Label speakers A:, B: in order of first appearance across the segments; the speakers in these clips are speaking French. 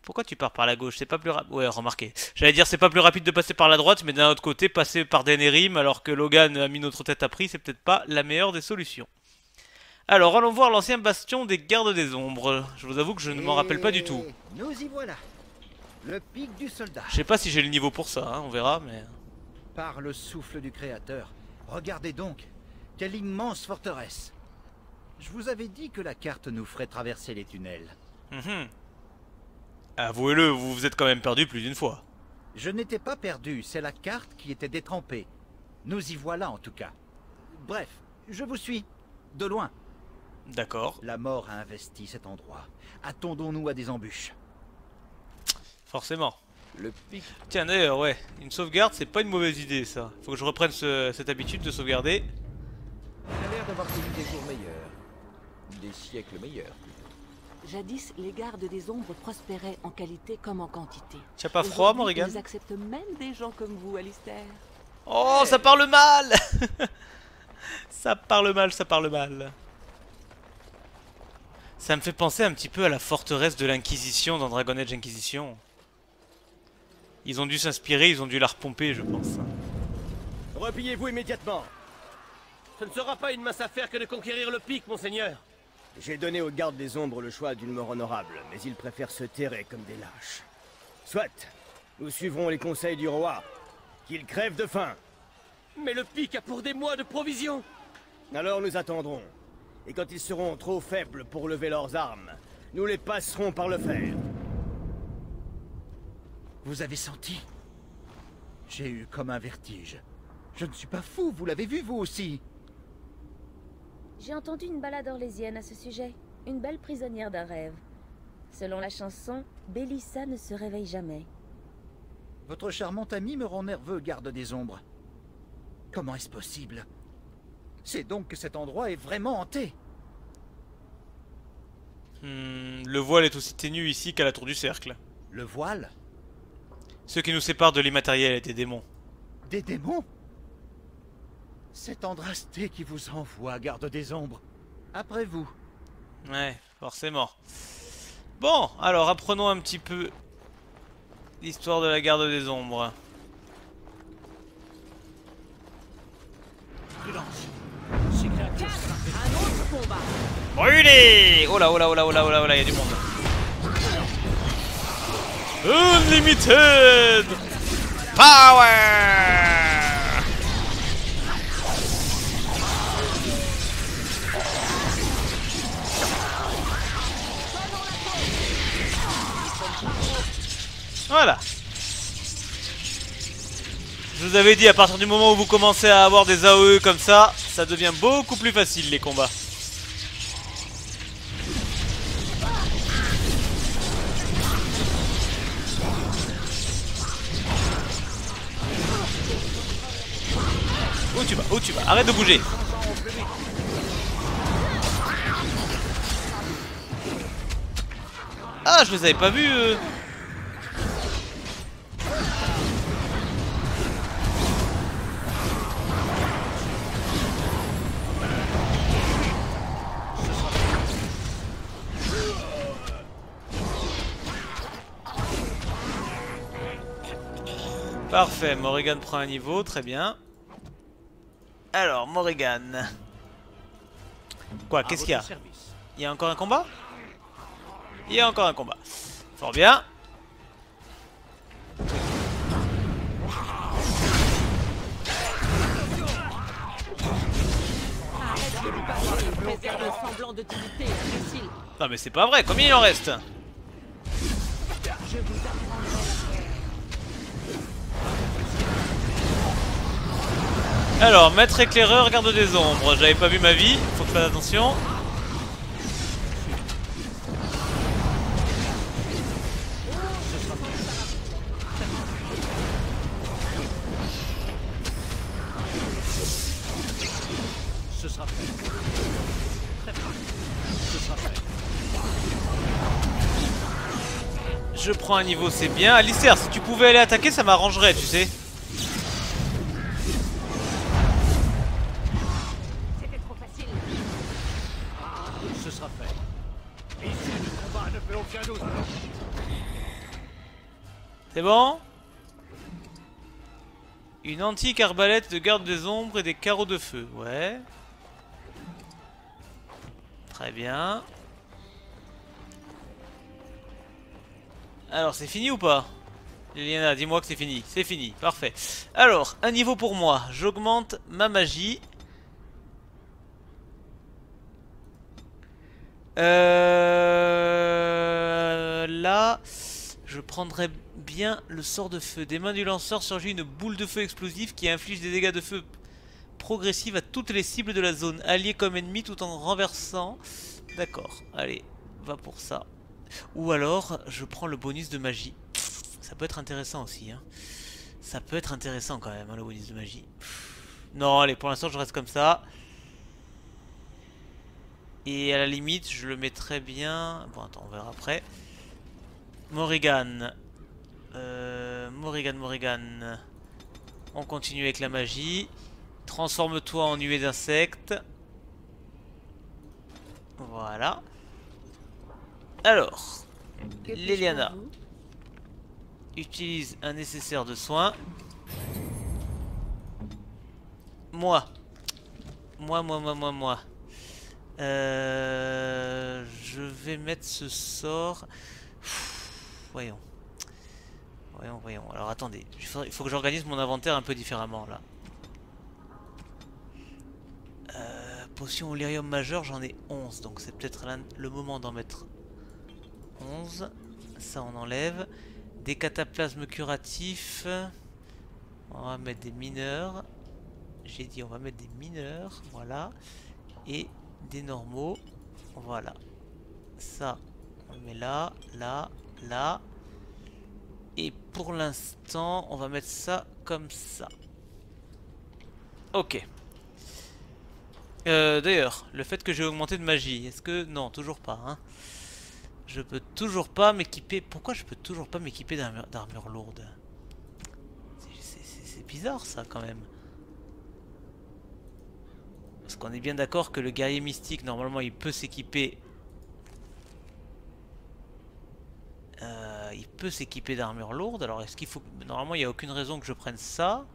A: Pourquoi tu pars par la gauche? C'est pas plus rapide. Ouais, remarquez. J'allais dire c'est pas plus rapide de passer par la droite, mais d'un autre côté, passer par Denerim alors que Logan a mis notre tête à prix, c'est peut-être pas la meilleure des solutions. Alors, allons voir l'ancien bastion des gardes des ombres. Je vous avoue que je ne m'en rappelle pas du tout.
B: Et nous y voilà. Le pic du soldat.
A: Je sais pas si j'ai le niveau pour ça, hein, on verra, mais...
B: Par le souffle du Créateur. Regardez donc. Quelle immense forteresse. Je vous avais dit que la carte nous ferait traverser les tunnels.
A: Avouez-le, vous vous êtes quand même perdu plus d'une fois.
B: Je n'étais pas perdu, c'est la carte qui était détrempée. Nous y voilà en tout cas. Bref, je vous suis. De loin.
A: D'accord.
B: La mort a investi cet endroit. Attendons-nous à des embûches.
A: Forcément.
B: Le pic.
A: Tiens d'ailleurs, ouais, une sauvegarde c'est pas une mauvaise idée ça. Faut que je reprenne cette habitude de sauvegarder.
C: Il a l'air d'avoir connu des jours meilleurs. Des siècles meilleurs.
D: Jadis, les gardes des ombres prospéraient en qualité comme en quantité.
A: T'as pas froid,
D: Aujourd'hui,
A: Morrigan?
D: Ils acceptent même des gens comme vous, Alistair.
A: Oh, ça parle mal. Ça parle mal, ça parle mal. Ça me fait penser un petit peu à la forteresse de l'Inquisition dans Dragon Age Inquisition. Ils ont dû s'inspirer, ils ont dû la repomper, je pense.
E: Repliez-vous immédiatement. Ce ne sera pas une mince affaire que de conquérir le pic, monseigneur. J'ai donné aux gardes des ombres le choix d'une mort honorable, mais ils préfèrent se terrer comme des lâches. Soit, nous suivrons les conseils du roi. Qu'ils crèvent de faim. Mais le pic a pour des mois de provisions. Alors nous attendrons. Et quand ils seront trop faibles pour lever leurs armes, nous les passerons par le fer.
B: Vous avez senti? J'ai eu comme un vertige. Je ne suis pas fou, vous l'avez vu vous aussi.
F: J'ai entendu une ballade orlésienne à ce sujet. Une belle prisonnière d'un rêve. Selon la chanson, Bélissa ne se réveille jamais.
B: Votre charmante amie me rend nerveux, garde des ombres. Comment est-ce possible? C'est donc que cet endroit est vraiment hanté.
A: Le voile est aussi ténu ici qu'à la tour du cercle.
B: Le voile?
A: Ce qui nous sépare de l'immatériel et des démons.
B: Des démons? C'est Andrasté qui vous envoie, garde des ombres. Après vous.
A: Ouais, forcément. Bon, alors apprenons un petit peu l'histoire de la garde des ombres. Brûlez! Oh là, oh là, oh là, oh là, oh là, oh là, il y a du monde. Unlimited Power! Voilà. Je vous avais dit, à partir du moment où vous commencez à avoir des AOE comme ça devient beaucoup plus facile les combats. Où tu vas? Où tu vas? Arrête de bouger. Ah, je les avais pas vus. Parfait, Morrigan prend un niveau, très bien. Alors, Morrigan. Quoi, qu'est-ce qu'il y a? Il y a encore un combat? Il y a encore un combat. Fort bien. Non mais c'est pas vrai, combien il en reste? Alors, maître éclaireur, garde des ombres. J'avais pas vu ma vie, faut que je fasse attention.
E: Ce sera fait. Ce sera fait.
A: Je prends un niveau, c'est bien. Alistair, si tu pouvais aller attaquer, ça m'arrangerait, tu sais.
D: C'était trop facile.
E: Ce sera fait. Ici, le combat ne fait aucun doute.
A: C'est bon? Une antique arbalète de garde des ombres et des carreaux de feu. Ouais. Très bien. Alors, c'est fini ou pas? Liliana, dis-moi que c'est fini. C'est fini, parfait. Alors, un niveau pour moi. J'augmente ma magie. Là, je prendrais bien le sort de feu. Des mains du lanceur surgit une boule de feu explosive qui inflige des dégâts de feu progressifs à toutes les cibles de la zone, alliées comme ennemies, tout en renversant. D'accord, allez, va pour ça. Ou alors, je prends le bonus de magie. Ça peut être intéressant aussi, hein. Ça peut être intéressant quand même, hein, le bonus de magie. Non, allez, pour l'instant, je reste comme ça. Et à la limite, je le mettrais bien... Bon, attends, on verra après. Morrigan. Morrigan. On continue avec la magie. Transforme-toi en nuée d'insectes. Voilà. Alors, Liliana utilise un nécessaire de soins. Moi. Je vais mettre ce sort. Voyons. Alors attendez, il faut que j'organise mon inventaire un peu différemment là. Potion Olirium majeur, j'en ai 11, donc c'est peut-être le moment d'en mettre 11. Ça on enlève. Des cataplasmes curatifs. On va mettre des mineurs. J'ai dit on va mettre des mineurs, voilà. Et des normaux, voilà. Ça, on le met là. Et pour l'instant, on va mettre ça comme ça. Ok. D'ailleurs, le fait que j'ai augmenté de magie, est-ce que... Non, toujours pas, hein. Je peux toujours pas m'équiper... Pourquoi je peux toujours pas m'équiper d'armure lourde? C'est bizarre ça quand même. Parce qu'on est bien d'accord que le guerrier mystique, normalement, il peut s'équiper... il peut s'équiper d'armure lourde. Alors, est-ce qu'il faut... Normalement, il n'y a aucune raison que je prenne ça.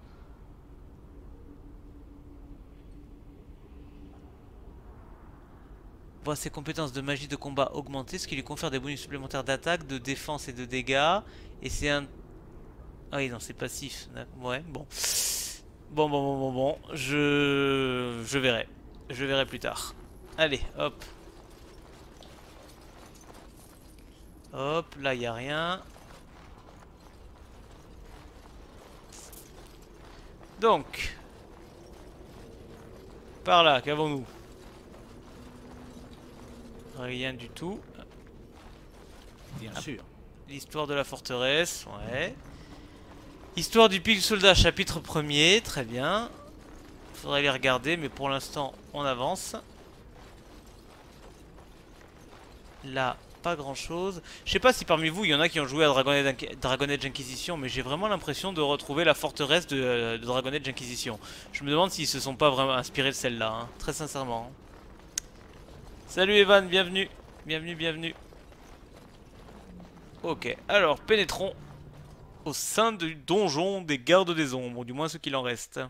A: Voit ses compétences de magie de combat augmenter, ce qui lui confère des bonus supplémentaires d'attaque, de défense et de dégâts. Et c'est un... Ah oui, non, c'est passif. Ouais, bon. Bon. Je verrai. Je verrai plus tard. Allez, hop. Hop, là, il n'y a rien. Donc. Par là, qu'avons-nous? Rien du tout.
B: Bien sûr.
A: L'histoire de la forteresse, ouais. Histoire du pic soldat, chapitre 1er, très bien. Faudrait les regarder, mais pour l'instant, on avance. Là, pas grand chose. Je sais pas si parmi vous, il y en a qui ont joué à Dragon Age Inquisition, mais j'ai vraiment l'impression de retrouver la forteresse de Dragon Age Inquisition. Je me demande s'ils se sont pas vraiment inspirés de celle-là, hein, très sincèrement. Salut Evan, bienvenue. Bienvenue. Ok, alors pénétrons au sein du donjon des gardes des ombres, ou du moins ce qu'il en reste.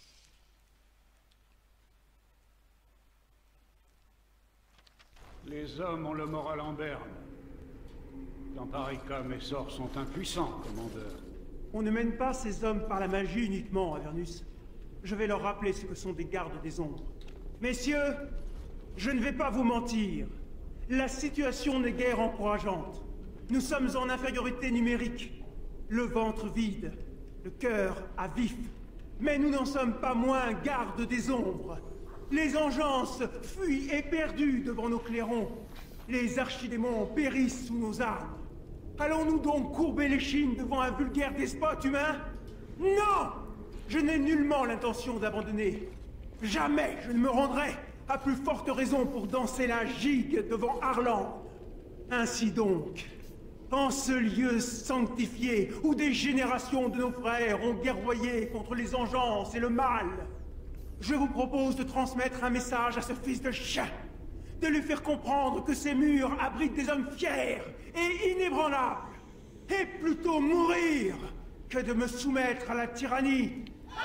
G: Les hommes ont le moral en berne. Dans pareil cas, mes sorts sont impuissants, commandeur.
H: On ne mène pas ces hommes par la magie uniquement, Avernus. Je vais leur rappeler ce que sont des gardes des ombres. Messieurs, je ne vais pas vous mentir. La situation n'est guère encourageante. Nous sommes en infériorité numérique. Le ventre vide, le cœur à vif. Mais nous n'en sommes pas moins gardes des ombres. Les engences fuient éperdues devant nos clairons. Les archidémons périssent sous nos armes. Allons-nous donc courber l'échine devant un vulgaire despote humain? Non! Je n'ai nullement l'intention d'abandonner. Jamais je ne me rendrai, à plus forte raison pour danser la gigue devant Arland. Ainsi donc, en ce lieu sanctifié où des générations de nos frères ont guerroyé contre les engences et le mal, je vous propose de transmettre un message à ce fils de chien, de lui faire comprendre que ces murs abritent des hommes fiers et inébranlables. et plutôt mourir que de me soumettre à la tyrannie.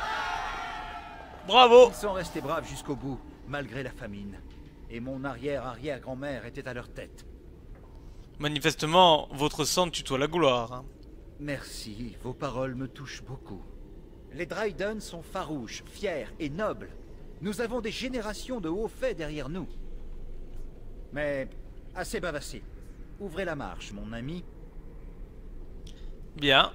A: Bravo!
B: Ils sont restés braves jusqu'au bout, malgré la famine. Et mon arrière-arrière-grand-mère était à leur tête.
A: Manifestement, votre sang tutoie la gloire. Hein.
B: Merci, vos paroles me touchent beaucoup. Les Dryden sont farouches, fiers et nobles. Nous avons des générations de hauts faits derrière nous. Mais assez bavassé. Ouvrez la marche, mon ami.
A: Bien.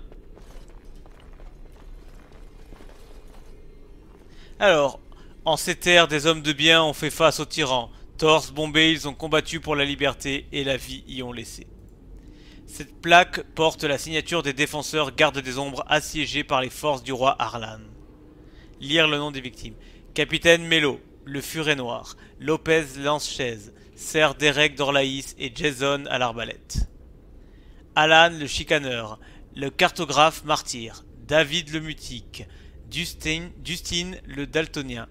A: Alors, en ces terres, des hommes de bien ont fait face aux tyrans. Torse, bombés, ils ont combattu pour la liberté et la vie y ont laissé. Cette plaque porte la signature des défenseurs gardes des ombres assiégés par les forces du roi Arlan. Lire le nom des victimes. Capitaine Mello, le Furet Noir, Lopez Lance-Chaise, Ser Derek d'Orlaïs et Jason à l'arbalète. Alan le Chicaneur, le Cartographe Martyr, David le Mutique, Dustin le Daltonien,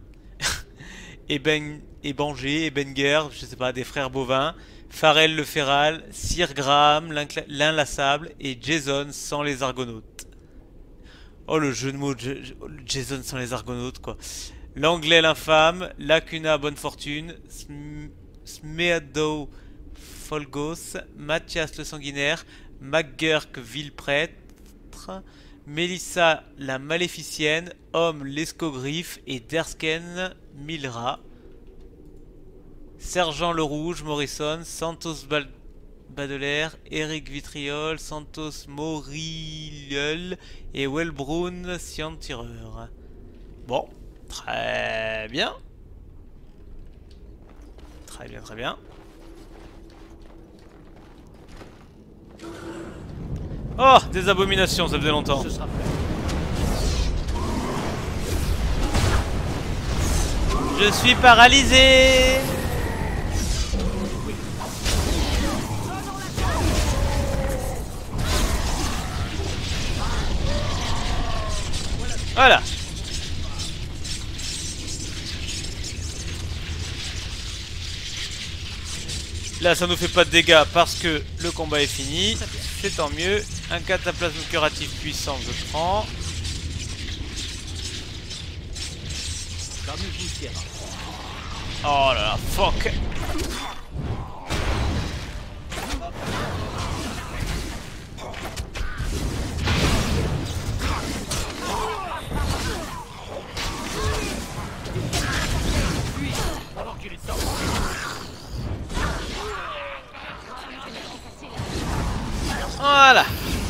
A: Ebanger, je sais pas, des frères bovins, Farrell le Féral, Sir Graham l'inlassable et Jason sans les argonautes. Oh le jeu de mots, Jason sans les argonautes quoi. L'anglais l'infâme, Lacuna bonne fortune, Smeadow Folgos, Mathias le sanguinaire, McGurk Villeprêtre, Mélissa la maléficienne, Homme l'escogriffe et Dersken Milra. Sergent le Rouge, Morrison, Santos Baudelaire, Eric Vitriol, Santos Morilleul et Wellbrun Scientireur. Bon, très bien. Très bien, très bien. Oh, des abominations, ça faisait longtemps.
E: Ce sera fait.
A: Je suis paralysé. Voilà. Là, ça nous fait pas de dégâts parce que le combat est fini. C'est tant mieux. Un cataplasme curatif puissant, je prends. Oh là là, fuck. Voilà.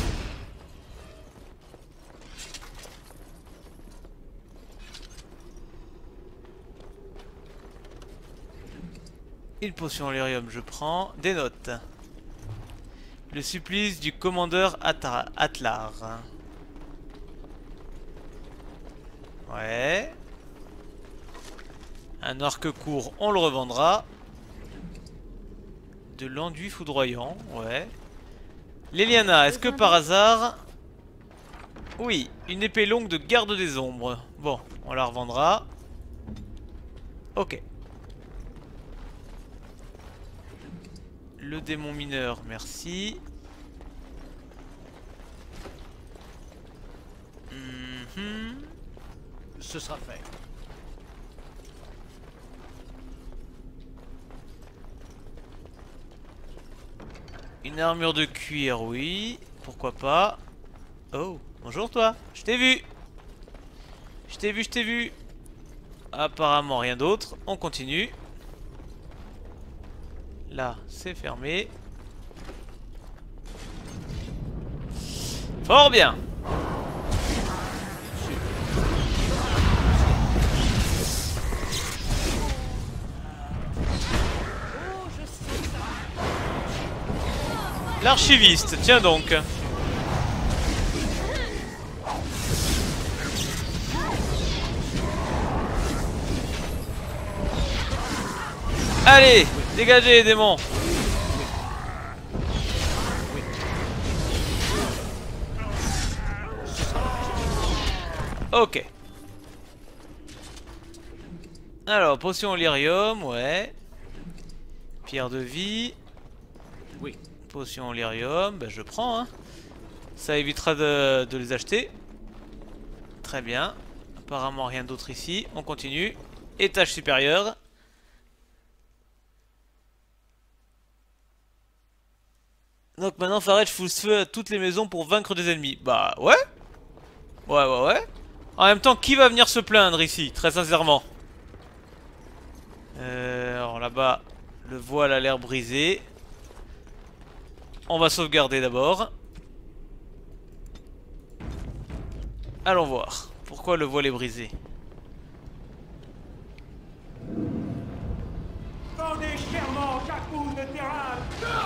A: Une potion lyrium, je prends. Des notes. Le supplice du commandeur Atlar. Ouais. Un arc court, on le revendra. De l'enduit foudroyant, ouais. Leliana, est-ce que par hasard... Oui, une épée longue de garde des ombres. Bon, on la revendra. Ok. Le démon mineur, merci.
E: Ce sera fait.
A: Une armure de cuir, oui. Pourquoi pas. Oh, bonjour toi. Je t'ai vu. Je t'ai vu, je t'ai vu. Apparemment rien d'autre. On continue. Là, c'est fermé. Fort bien. L'archiviste, tiens donc. Allez, dégagez les démons. Ok. Alors, potion lyrium, ouais. Pierre de vie.
E: Oui.
A: Potion lyrium, bah je prends, hein. Ça évitera de les acheter. Très bien. Apparemment rien d'autre ici. On continue. Étage supérieur. Donc maintenant Farage fout le feu à toutes les maisons pour vaincre des ennemis. Bah ouais. Ouais. En même temps, qui va venir se plaindre ici, très sincèrement? Alors là-bas, le voile a l'air brisé. On va sauvegarder d'abord. Allons voir. Pourquoi le voile est brisé?
H: Tendez chèrement chaque bout de terrain.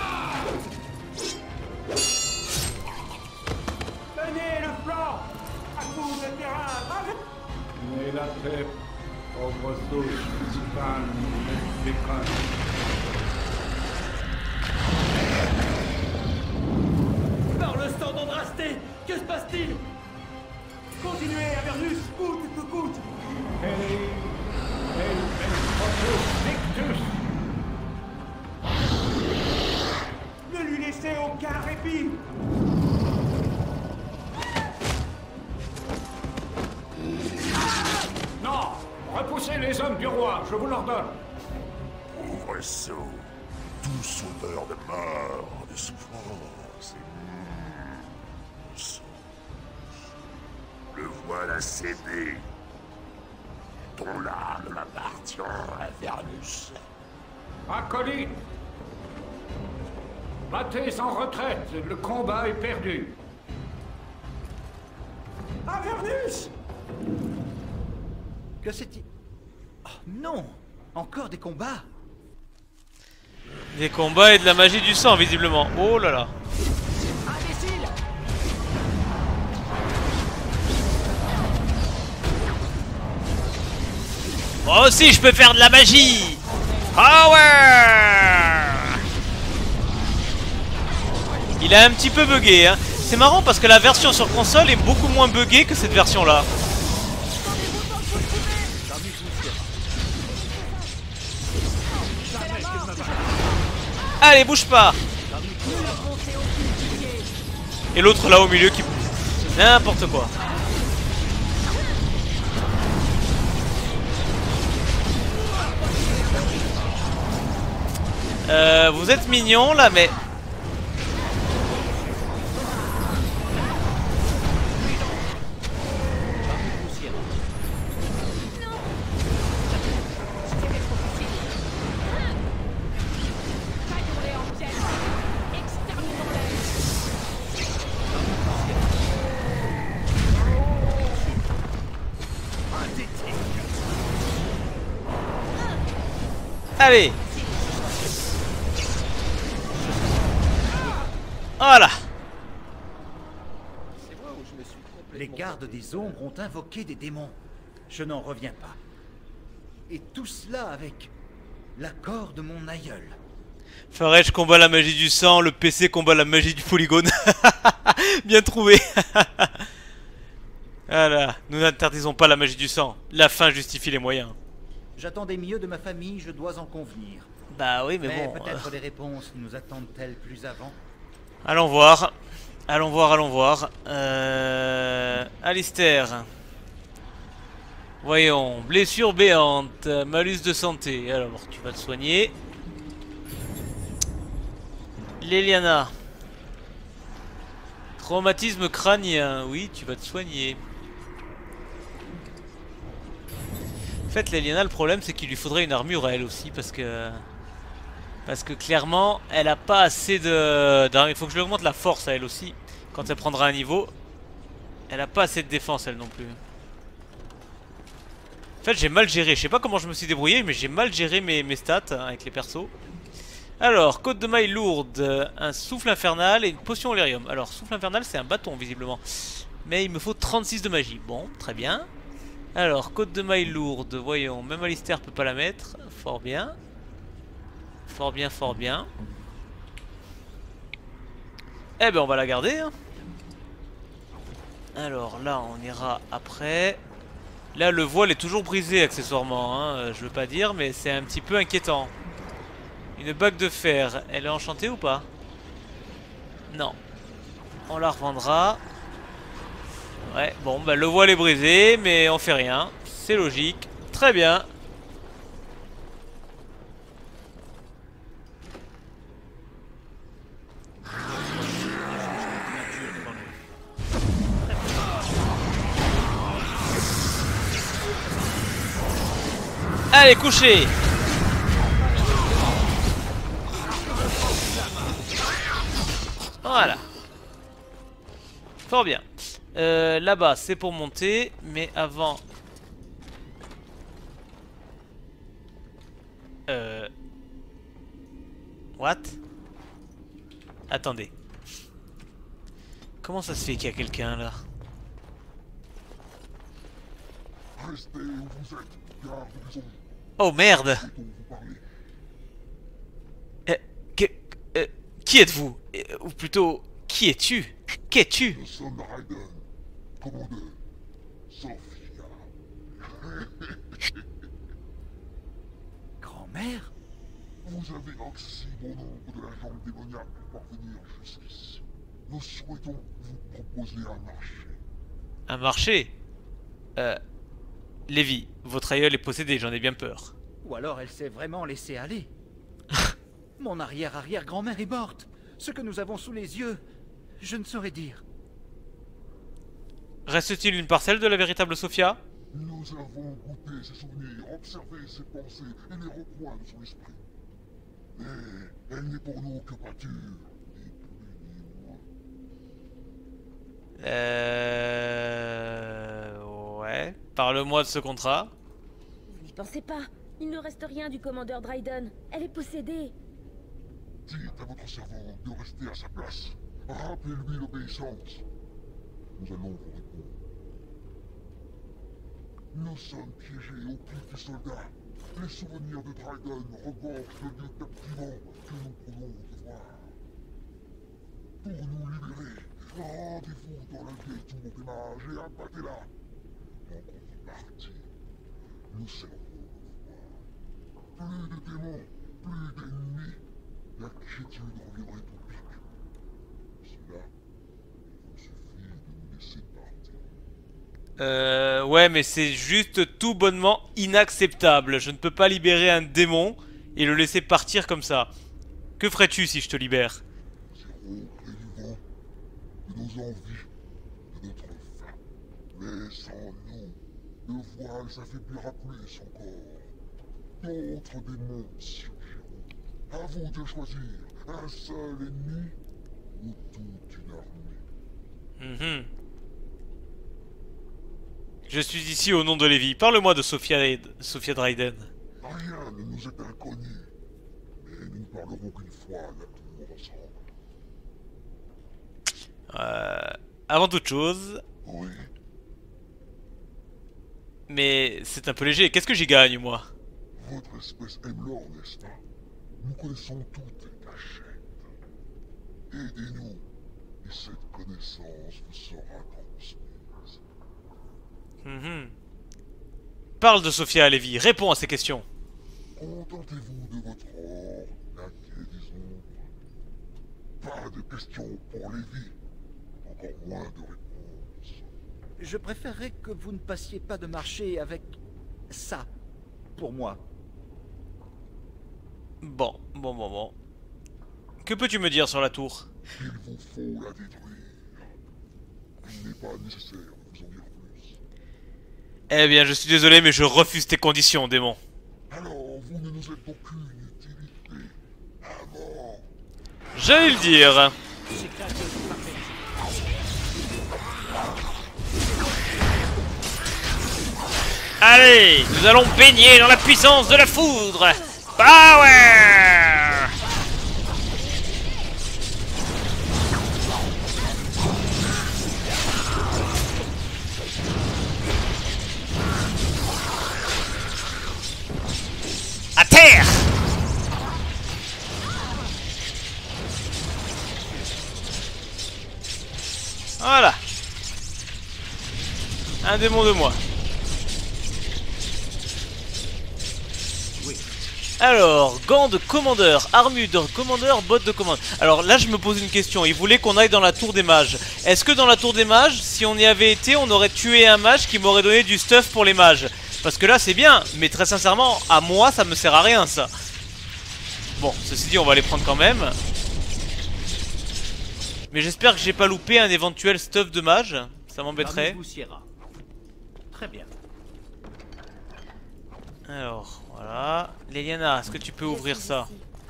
H: Tenez le flanc à coup de terrain.
G: Mais la paix, pauvre souche, Sifan, Bekon.
E: Par le sang d'Andrasté, que se passe-t-il?
H: Continuez, Avernus, coûte que coûte.
G: Victus.
H: Ne lui laissez aucun répit.
G: Non, repoussez les hommes du roi, je vous l'ordonne.
I: Pauvre sot, tout sauveur de mort, de souffrance et souffrance. Le voilà cédé. Ton âme m'appartient, Avernus.
G: Acolyte, battez en retraite, le combat est perdu.
H: Avernus!
B: Que c'est-il? Oh, non! Encore des combats?
A: Des combats et de la magie du sang, visiblement. Oh là là. Moi aussi, je peux faire de la magie! Power! Il a un petit peu bugué, hein. C'est marrant parce que la version sur console est beaucoup moins buggée que cette version-là. Allez, bouge pas! Et l'autre là au milieu qui... N'importe quoi. Vous êtes mignons là, mais... Allez! Voilà!
B: Les gardes des ombres ont invoqué des démons. Je n'en reviens pas. Et tout cela avec l'accord de mon aïeul.
A: Farage combat la magie du sang, le PC combat la magie du polygone. Bien trouvé. Voilà, nous n'interdisons pas la magie du sang. La fin justifie les moyens.
B: J'attendais mieux de ma famille, je dois en convenir.
A: Bah oui, mais bon...
B: peut-être les réponses nous attendent-elles plus avant?
A: Allons voir. Allons voir. Alistair. Voyons. Blessure béante. Malus de santé. Alors, tu vas te soigner. Leliana. Traumatisme crânien. Oui, tu vas te soigner. En fait, Leliana, le problème, c'est qu'il lui faudrait une armure à elle aussi, parce que clairement, elle a pas assez de... Il faut que je lui augmente la force à elle aussi, quand elle prendra un niveau. Elle a pas assez de défense, elle non plus. En fait, j'ai mal géré. Je sais pas comment je me suis débrouillé, mais j'ai mal géré mes stats hein, avec les persos. Alors, côte de maille lourde, un souffle infernal et une potion olérium. Alors, souffle infernal, c'est un bâton, visiblement. Mais il me faut 36 de magie. Bon, très bien. Alors, côte de maille lourde, voyons. Même Alistair peut pas la mettre. Fort bien. Fort bien. Eh ben, on va la garder. Hein. Alors, là, on ira après. Là, le voile est toujours brisé, accessoirement. Hein. Je veux pas dire, mais c'est un petit peu inquiétant. Une bague de fer, elle est enchantée ou pas? Non. On la revendra. Ouais, bon, bah le voile est brisé, mais on fait rien. C'est logique. Très bien. Allez, couchez. Voilà. Fort bien. Là-bas, c'est pour monter, mais avant... What? Attendez. Comment ça se fait qu'il y a quelqu'un là?
I: Restez où vous êtes, garde des ombres.
A: Oh merde!
I: Dont vous parlez.
A: Qui êtes-vous? Ou plutôt, qui es-tu? Qu'es-tu?
I: Nous sommes Raiden, commandeur Sophia.
B: Grand-mère?
I: Vous avez oxy bon nombre de la jambe démoniaque pour parvenir jusqu'ici. Nous souhaitons vous proposer un marché.
A: Un marché? Lévi, votre aïeul est possédé, j'en ai bien peur.
B: Ou alors elle s'est vraiment laissée aller. Mon arrière-arrière-grand-mère est morte. Ce que nous avons sous les yeux, je ne saurais dire.
A: Reste-t-il une parcelle de la véritable Sophia?
I: Nous avons goûté ses souvenirs, observé ses pensées et les recoins de son esprit. Mais elle n'est pour nous que pâture, ni plus ni moins.
A: Ouais. Parle-moi de ce contrat.
F: Vous n'y pensez pas. Il ne reste rien du commandeur Dryden. Elle est possédée.
I: Dites à votre cerveau de rester à sa place. Rappelez-lui l'obéissance. Nous allons vous répondre. Nous sommes piégés au pied des soldats. Les souvenirs de Dryden regorgent le lieu captivant que nous prenons de voir. Pour nous libérer, rendez-vous dans la vieille tour des mages et abattez-la. En contrepartie, nous servons le pouvoir. Plus de démons, plus d'ennemis. La quiétude reviendrait au pic. Pour cela, il vous suffit de nous laisser partir.
A: Ouais, mais c'est juste tout bonnement inacceptable. Je ne peux pas libérer un démon et le laisser partir comme ça. Que ferais-tu si je te libère?
I: Zéro près du vent, de nos envies, de notre faim. Mais sans nous, le voile s'affaiblira plus encore. D'autres démons surgiront. À vous de choisir un seul ennemi ou toute une armée.
A: Je suis ici au nom de Lévi. Parle-moi de Sophia Dryden.
I: Rien ne nous est inconnu, mais nous ne parlerons qu'une fois la tour ensemble.
A: Avant toute chose...
I: Oui,
A: Mais c'est un peu léger. Qu'est-ce que j'y gagne, moi?
I: votre espèce aime l'or, n'est-ce pas? Nous connaissons toutes les cachettes. Aidez-nous, et cette connaissance vous sera transmise.
A: Parle de Sophia, Lévi. Réponds à ces questions.
I: Contentez-vous de votre or, laquais des ombres. Pas de questions pour Lévi, encore moins de réponses.
B: Je préférerais que vous ne passiez pas de marché avec ça, pour moi.
A: Bon. Que peux-tu me dire sur la tour?
I: Il vous faut la détruire. Il n'est pas nécessaire de vous en dire plus.
A: Eh bien, je suis désolé, mais je refuse tes conditions, démon.
I: Alors, vous ne nous êtes d'aucune utilité. À mort.
A: J'allais le dire. Allez, nous allons baigner dans la puissance de la foudre. Power! À terre! Voilà. Un démon de moi. Alors, gants de commandeur, armure de commandeur, bottes de commandeur. Alors là, je me pose une question. Il voulait qu'on aille dans la tour des mages. Est-ce que dans la tour des mages, si on y avait été, on aurait tué un mage qui m'aurait donné du stuff pour les mages? Parce que là, c'est bien, mais très sincèrement, à moi, ça me sert à rien, ça. Bon, ceci dit, on va les prendre quand même. Mais j'espère que j'ai pas loupé un éventuel stuff de mage. Ça m'embêterait.
E: Très bien.
A: Alors, voilà. Leliana, est-ce que tu peux ouvrir ça?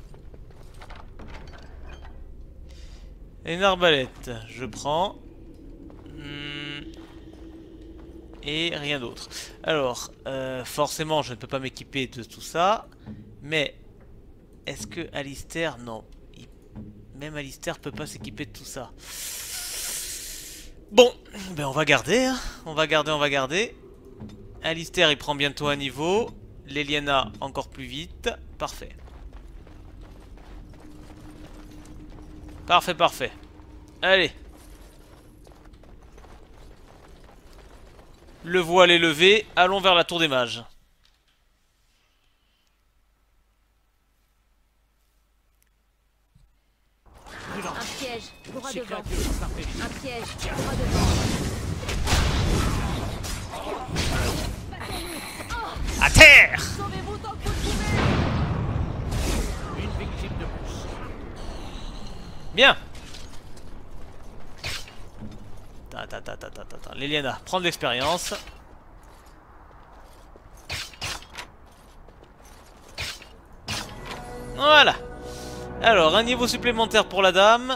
A: Une arbalète, je prends. Et rien d'autre. Alors, forcément, je ne peux pas m'équiper de tout ça. Mais, est-ce que Alistair... Non. Même Alistair peut pas s'équiper de tout ça. Bon, ben on va garder. Hein. On va garder. Alistair, il prend bientôt un niveau. Leliana, encore plus vite. Parfait. Parfait. Allez. Le voile est levé. Allons vers la tour des mages.
F: Un piège, droit devant. Un piège, droit devant.
A: À terre!
F: Sauvez-vous tant que vous pouvez.
E: Une victime de plus.
A: Bien. Leliana, prends de l'expérience. Voilà. Alors, un niveau supplémentaire pour la dame.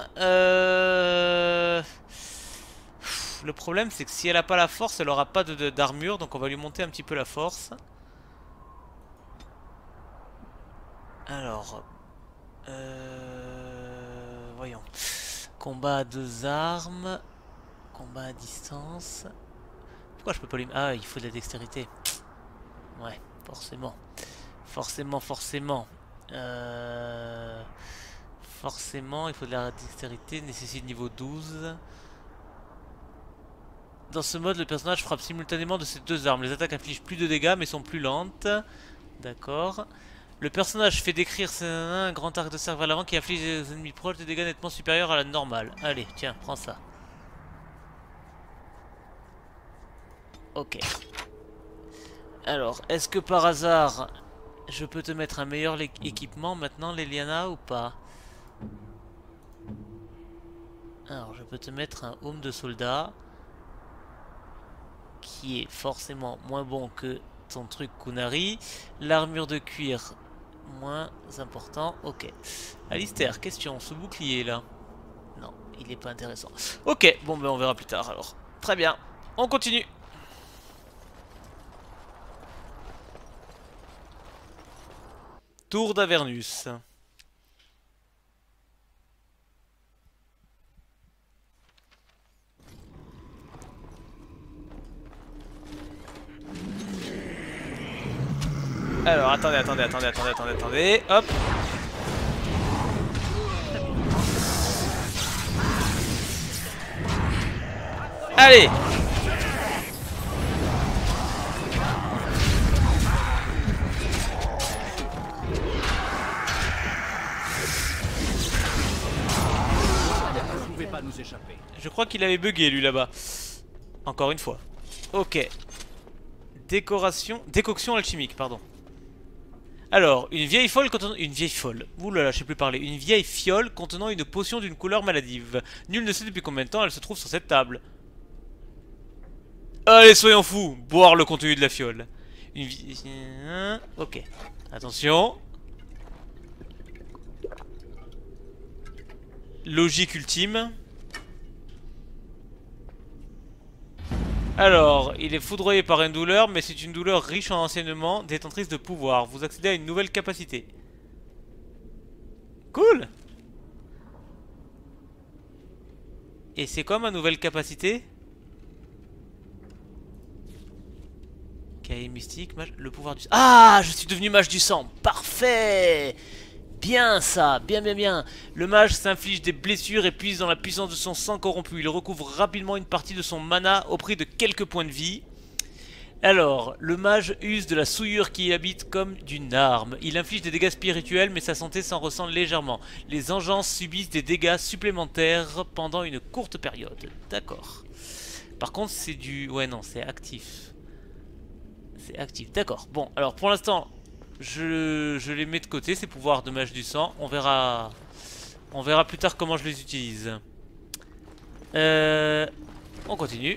A: Le problème, c'est que si elle a pas la force, elle aura pas d'armure. Donc on va lui monter un petit peu la force. Alors... voyons. Combat à 2 armes. Combat à distance. Pourquoi je peux pas lui... Ah, il faut de la dextérité. Ouais, forcément. Forcément, il faut de la dextérité. Nécessite niveau 12. Dans ce mode, le personnage frappe simultanément de ses 2 armes. Les attaques infligent plus de dégâts mais sont plus lentes. D'accord. Le personnage fait décrire un grand arc de cercle vers l'avant qui inflige aux ennemis proches des dégâts nettement supérieurs à la normale. Allez, tiens, prends ça. Ok. Alors, est-ce que par hasard, je peux te mettre un meilleur équipement maintenant, Leliana, ou pas? Alors, je peux te mettre un home de soldat qui est forcément moins bon que ton truc Kunari. L'armure de cuir, moins important. Ok. Alistair, question, ce bouclier là? Non, il est pas intéressant. Ok, bon ben on verra plus tard alors. Très bien, on continue. Tour d'Avernus. Alors, attendez. Hop. Allez.
E: Vous ne pouvez pas nous échapper.
A: Je crois qu'il avait bugué lui là-bas. Encore une fois. Ok. Décoction alchimique, pardon. Alors, une vieille fiole contenant... Une vieille fiole. Oulala, je sais plus parler. Une vieille fiole contenant une potion d'une couleur maladive. Nul ne sait depuis combien de temps elle se trouve sur cette table. Allez, soyons fous. Boire le contenu de la fiole. Une ok. Attention. Logique ultime. Alors, il est foudroyé par une douleur, mais c'est une douleur riche en enseignement, détentrice de pouvoir. Vous accédez à une nouvelle capacité. Cool! Et c'est quoi ma nouvelle capacité? Cahier mystique, mage... le pouvoir du... Ah! Je suis devenu mage du sang! Parfait! Bien ça, bien. Le mage s'inflige des blessures et puise dans la puissance de son sang corrompu. Il recouvre rapidement une partie de son mana au prix de quelques points de vie. Alors, le mage use de la souillure qui habite comme d'une arme. Il inflige des dégâts spirituels, mais sa santé s'en ressent légèrement. Les engeances subissent des dégâts supplémentaires pendant une courte période. D'accord. Par contre, c'est du... Ouais, non, c'est actif. C'est actif, d'accord. Bon, alors pour l'instant, je les mets de côté, ces pouvoirs de mage du sang. On verra plus tard comment je les utilise. On continue.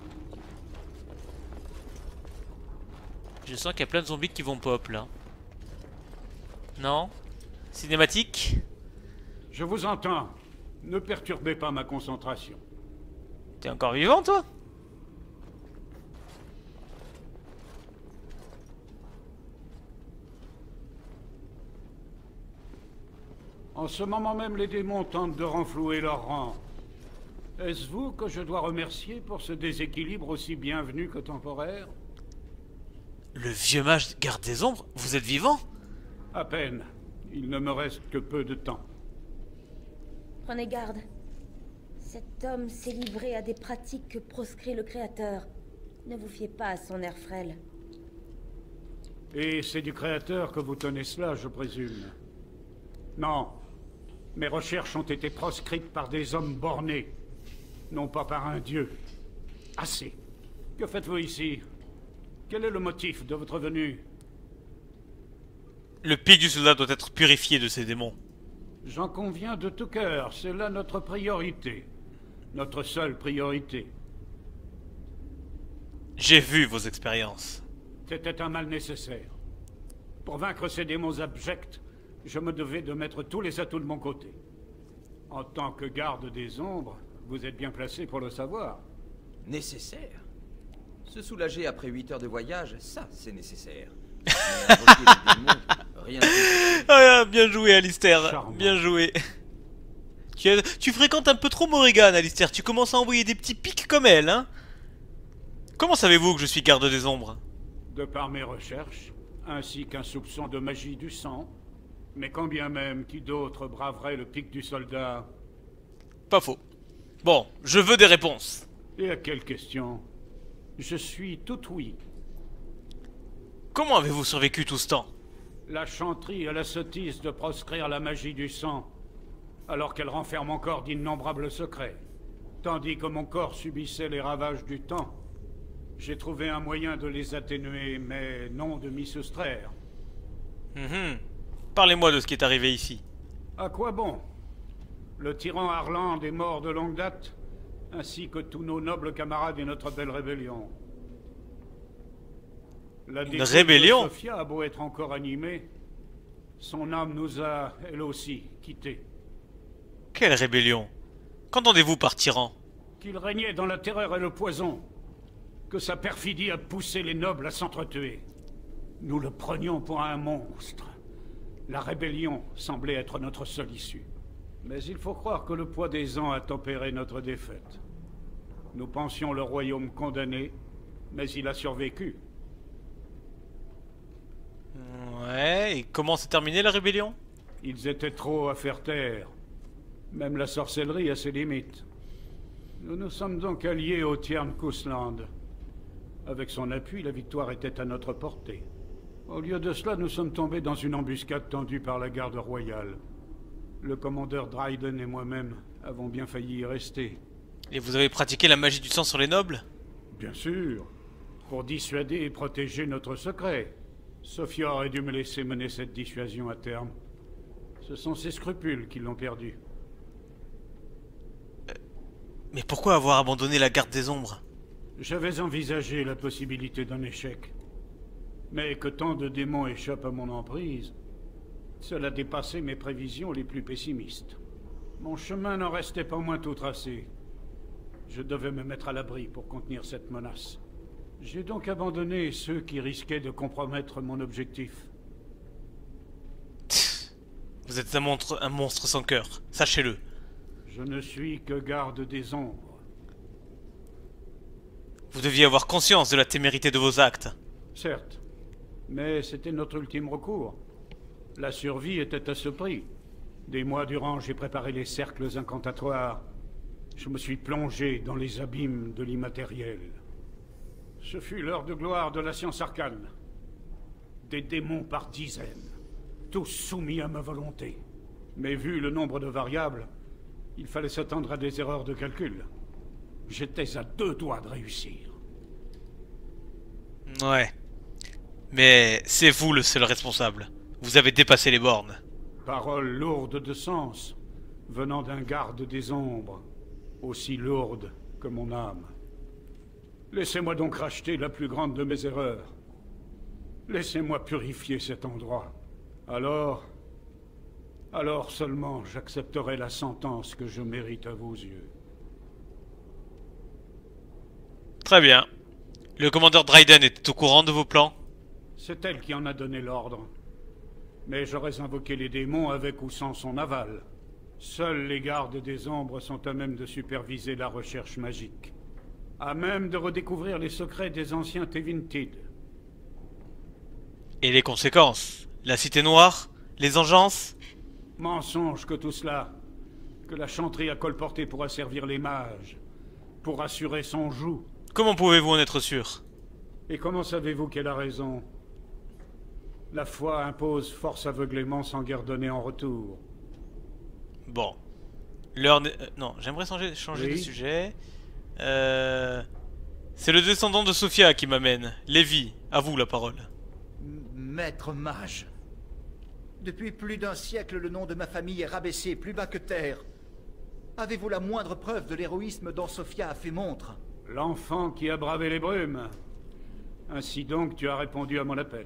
A: Je sens qu'il y a plein de zombies qui vont pop là. Non? Cinématique?
G: Je vous entends. Ne perturbez pas ma concentration.
A: T'es encore vivant toi?
G: En ce moment même, les démons tentent de renflouer leur rang. Est-ce vous que je dois remercier pour ce déséquilibre aussi bienvenu que temporaire?
A: Le vieux mage garde des ombres? Vous êtes vivant?
G: À peine. Il ne me reste que peu de temps.
F: Prenez garde. Cet homme s'est livré à des pratiques que proscrit le Créateur. Ne vous fiez pas à son air frêle.
G: Et c'est du Créateur que vous tenez cela, je présume. Non. Mes recherches ont été proscrites par des hommes bornés. Non pas par un dieu. Assez. Que faites-vous ici? Quel est le motif de votre venue?
A: Le pic du soldat doit être purifié de ces démons.
G: J'en conviens de tout cœur, c'est là notre priorité. Notre seule priorité.
A: J'ai vu vos expériences.
G: C'était un mal nécessaire. Pour vaincre ces démons abjects, je me devais de mettre tous les atouts de mon côté. En tant que garde des ombres, vous êtes bien placé pour le savoir.
C: Nécessaire? Se soulager après 8 heures de voyage, ça, c'est nécessaire. Mais invoquer des démons, rien de plus.
A: Ah, bien joué, Alistair.
G: Charmant.
A: Bien joué. Tu fréquentes un peu trop Morrigan, Alistair. Tu commences à envoyer des petits pics comme elle, hein? Comment savez-vous que je suis garde des ombres?
G: De par mes recherches, ainsi qu'un soupçon de magie du sang, mais quand bien même qui d'autre braverait le pic du soldat?
A: Pas faux. Bon, je veux des réponses.
G: Et à quelle question? Je suis tout oui.
A: Comment avez-vous survécu tout ce temps?
G: La chanterie a la sottise de proscrire la magie du sang, alors qu'elle renferme encore d'innombrables secrets. Tandis que mon corps subissait les ravages du temps, j'ai trouvé un moyen de les atténuer, mais non de m'y soustraire.
A: Parlez-moi de ce qui est arrivé ici.
G: À quoi bon? Le tyran Harland est mort de longue date, ainsi que tous nos nobles camarades et notre belle rébellion. La
A: Une rébellion?
G: de Sophia a beau être encore animée, son âme nous a, elle aussi, quittés.
A: Quelle rébellion? Qu'entendez-vous par tyran?
G: Qu'il régnait dans la terreur et le poison, que sa perfidie a poussé les nobles à s'entretuer. Nous le prenions pour un monstre. La rébellion semblait être notre seule issue. Mais il faut croire que le poids des ans a tempéré notre défaite. Nous pensions le royaume condamné, mais il a survécu.
A: Ouais, et comment s'est terminée la rébellion?
G: Ils étaient trop à faire taire. Même la sorcellerie a ses limites. Nous nous sommes donc alliés au Tiern Kusland. Avec son appui, la victoire était à notre portée. Au lieu de cela, nous sommes tombés dans une embuscade tendue par la garde royale. Le commandeur Dryden et moi-même avons bien failli y rester.
A: Et vous avez pratiqué la magie du sang sur les nobles?
G: Bien sûr, pour dissuader et protéger notre secret. Sophia aurait dû me laisser mener cette dissuasion à terme. Ce sont ses scrupules qui l'ont perdu.
A: Mais pourquoi avoir abandonné la garde des ombres?
G: J'avais envisagé la possibilité d'un échec. Mais que tant de démons échappent à mon emprise, cela dépassait mes prévisions les plus pessimistes. Mon chemin n'en restait pas moins tout tracé. Je devais me mettre à l'abri pour contenir cette menace. J'ai donc abandonné ceux qui risquaient de compromettre mon objectif.
A: Vous êtes un monstre sans cœur, sachez-le.
G: Je ne suis que garde des ombres.
A: Vous deviez avoir conscience de la témérité de vos actes.
G: Certes, mais c'était notre ultime recours. La survie était à ce prix. Des mois durant, j'ai préparé les cercles incantatoires. Je me suis plongé dans les abîmes de l'immatériel. Ce fut l'heure de gloire de la science arcane. Des démons par dizaines, tous soumis à ma volonté. Mais vu le nombre de variables, il fallait s'attendre à des erreurs de calcul. J'étais à 2 doigts de réussir.
A: Ouais. Mais c'est vous le seul responsable. Vous avez dépassé les bornes.
G: Paroles lourdes de sens, venant d'un garde des ombres, aussi lourde que mon âme. Laissez-moi donc racheter la plus grande de mes erreurs. Laissez-moi purifier cet endroit. Alors seulement j'accepterai la sentence que je mérite à vos yeux.
A: Très bien. Le commandeur Dryden était au courant de vos plans?
G: C'est elle qui en a donné l'ordre. Mais j'aurais invoqué les démons avec ou sans son aval. Seuls les gardes des ombres sont à même de superviser la recherche magique. À même de redécouvrir les secrets des anciens Tevintid.
A: Et les conséquences? La cité noire? Les engences?
G: Mensonge que tout cela. Que la chanterie à colporter pourra servir les mages. Pour assurer son joug.
A: Comment pouvez-vous en être sûr?
G: Et comment savez-vous qu'elle a raison? La foi impose force aveuglément sans guère donner en retour.
A: Bon. L'heure n'est... non, j'aimerais changer de sujet. C'est le descendant de Sophia qui m'amène. Lévi, à vous la parole.
B: Maître mage. Depuis plus d'un siècle, le nom de ma famille est rabaissé plus bas que terre. Avez-vous la moindre preuve de l'héroïsme dont Sophia a fait montre?
G: L'enfant qui a bravé les brumes. Ainsi donc, tu as répondu à mon appel.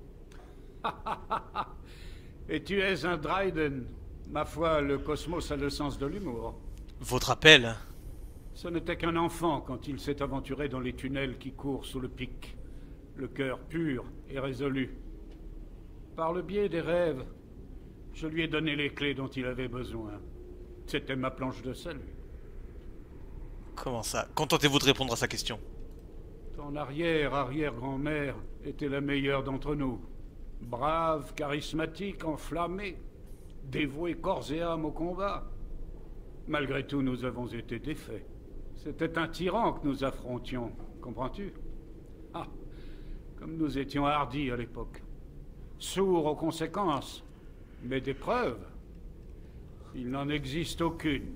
G: Et tu es un Dryden. Ma foi, le cosmos a le sens de l'humour.
A: Votre appel?
G: Ce n'était qu'un enfant quand il s'est aventuré dans les tunnels qui courent sous le pic. Le cœur pur et résolu. Par le biais des rêves, je lui ai donné les clés dont il avait besoin. C'était ma planche de salut.
A: Comment ça? Contentez-vous de répondre à sa question.
G: Ton arrière-arrière-grand-mère était la meilleure d'entre nous. Brave, charismatique, enflammée, dévouée corps et âme au combat. Malgré tout, nous avons été défaits. C'était un tyran que nous affrontions, comprends-tu? Ah, comme nous étions hardis à l'époque. Sourds aux conséquences, mais des preuves, il n'en existe aucune.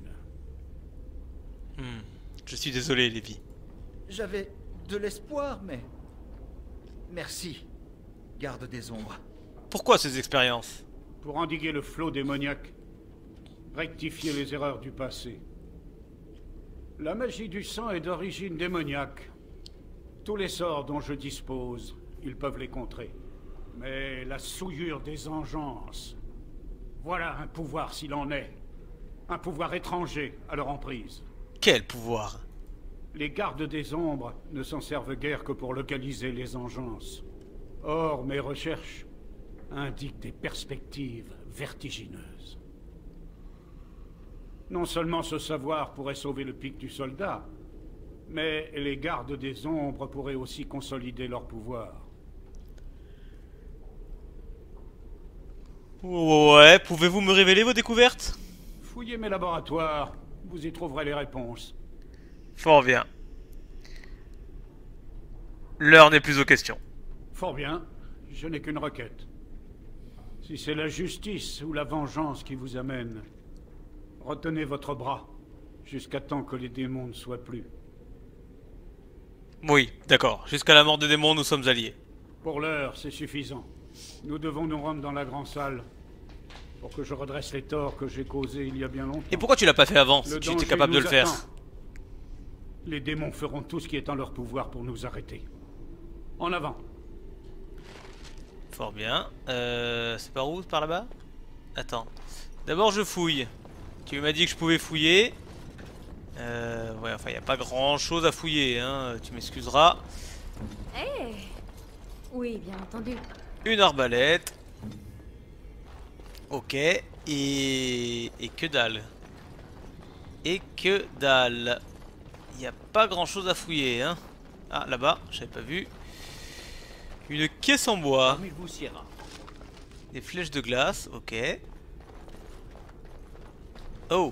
A: Je suis désolé, Lévi.
B: J'avais de l'espoir, mais... Merci, garde des ombres.
A: Pourquoi ces expériences?
G: Pour endiguer le flot démoniaque, rectifier les erreurs du passé. La magie du sang est d'origine démoniaque. Tous les sorts dont je dispose, ils peuvent les contrer. Mais la souillure des engences, voilà un pouvoir s'il en est. Un pouvoir étranger à leur emprise.
A: Quel pouvoir?
G: Les gardes des ombres ne s'en servent guère que pour localiser les engences. Or, mes recherches indiquent des perspectives vertigineuses. Non seulement ce savoir pourrait sauver le pic du soldat, mais les gardes des ombres pourraient aussi consolider leur pouvoir.
A: Ouais, pouvez-vous me révéler vos découvertes?
G: Fouillez mes laboratoires, vous y trouverez les réponses.
A: Fort bien. L'heure n'est plus aux questions.
G: Fort bien, je n'ai qu'une requête. Si c'est la justice ou la vengeance qui vous amène, retenez votre bras, jusqu'à temps que les démons ne soient plus.
A: Oui, d'accord. Jusqu'à la mort des démons, nous sommes alliés.
G: Pour l'heure, c'est suffisant. Nous devons nous rendre dans la grande salle, pour que je redresse les torts que j'ai causés il y a bien longtemps.
A: Et pourquoi tu l'as pas fait avant, si tu étais capable de le faire?
G: Les démons feront tout ce qui est en leur pouvoir pour nous arrêter. En avant.
A: Fort bien. C'est par où? Par là-bas? Attends. D'abord, je fouille. Tu m'as dit que je pouvais fouiller. Ouais, enfin, il n'y a pas grand-chose à fouiller, hein. Tu m'excuseras.
J: Eh oui, bien entendu.
A: Une arbalète. Ok. Et que dalle. Et que dalle. Il n'y a pas grand-chose à fouiller, hein. Ah, là-bas, j'avais pas vu. Une caisse en bois. Des flèches de glace, ok. Oh.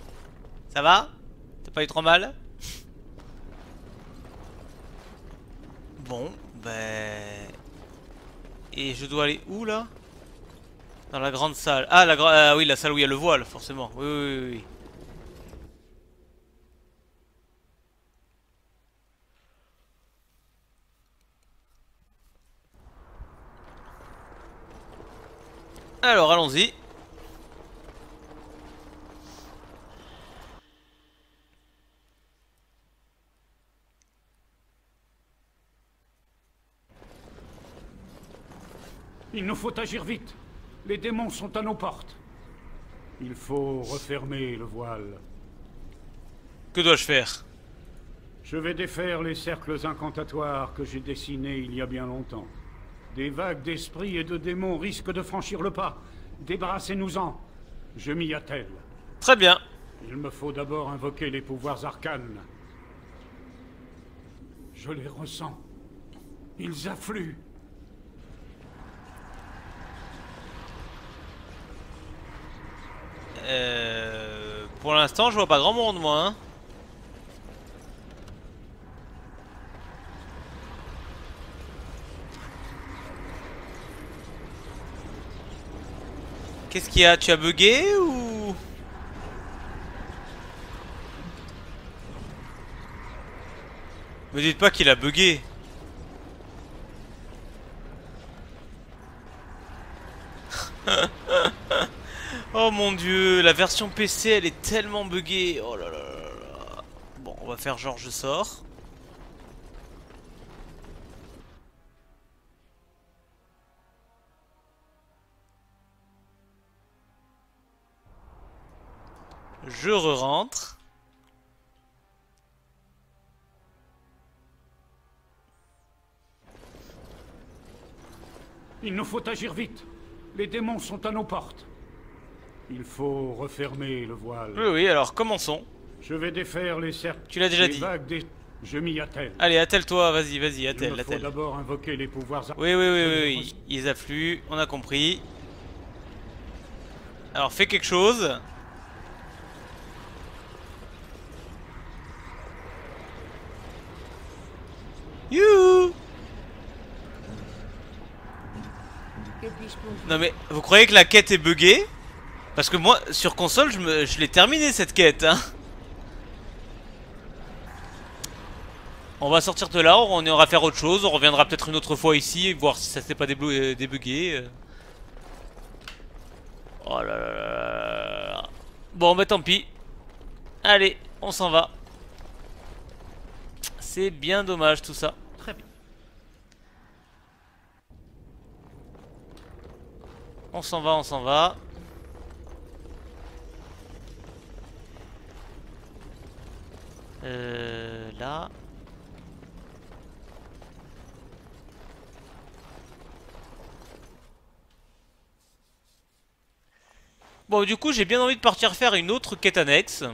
A: Ça va? T'as pas eu trop mal? Bon, ben... Et je dois aller où, là? Dans la grande salle. Ah, oui, la salle où il y a le voile, forcément. Oui, oui, oui, oui. Alors, allons-y.
G: Il nous faut agir vite. Les démons sont à nos portes. Il faut refermer le voile.
A: Que dois-je faire?
G: Je vais défaire les cercles incantatoires que j'ai dessinés il y a bien longtemps. Des vagues d'esprits et de démons risquent de franchir le pas. Débarrassez-nous-en. Je m'y attelle.
A: Très bien.
G: Il me faut d'abord invoquer les pouvoirs arcanes. Je les ressens. Ils affluent.
A: Pour l'instant, je vois pas grand monde, moi. Hein. Qu'est-ce qu'il y a? Tu as bugué ou... Me dites pas qu'il a bugué. Oh mon dieu, la version PC elle est tellement buggée. Oh là là là là. Bon, on va faire genre je sors. Je re-rentre.
G: Il nous faut agir vite. Les démons sont à nos portes. Il faut refermer le voile.
A: Oui, oui, alors commençons.
G: Je vais défaire les cercles.
A: Tu l'as déjà dit.
G: Je m'y attelle.
A: Allez, attelle-toi, vas-y, vas-y, attelle,
G: Il me faut
A: attelle.
G: d'abord invoquer les pouvoirs...
A: Oui, oui, oui, oui, oui, ils affluent, on a compris. Alors, fais quelque chose. Youhou! Non mais, vous croyez que la quête est buggée? Parce que moi, sur console, je l'ai terminé cette quête, hein. On va sortir de là, on ira faire autre chose, on reviendra peut-être une autre fois ici, voir si ça s'est pas débugué. Oh là là là là. Bon, bah tant pis. Allez, on s'en va. C'est bien dommage tout ça. Très bien. On s'en va, on s'en va. Là. Bon, du coup, j'ai bien envie de partir faire une autre quête annexe.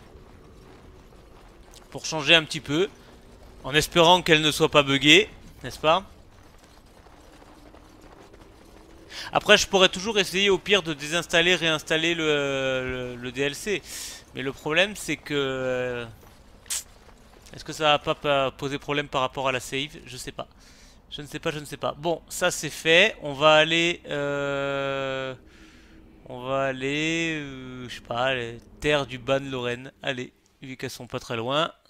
A: Pour changer un petit peu. En espérant qu'elle ne soit pas buggée, n'est-ce pas? Après, je pourrais toujours essayer au pire de désinstaller, réinstaller le DLC. Mais le problème, c'est que... Est-ce que ça va pas poser problème par rapport à la save? Je sais pas. Je ne sais pas, je ne sais pas. Bon, ça c'est fait. On va aller... je sais pas, les terres du Ban Lorraine. Allez, vu qu'elles sont pas très loin.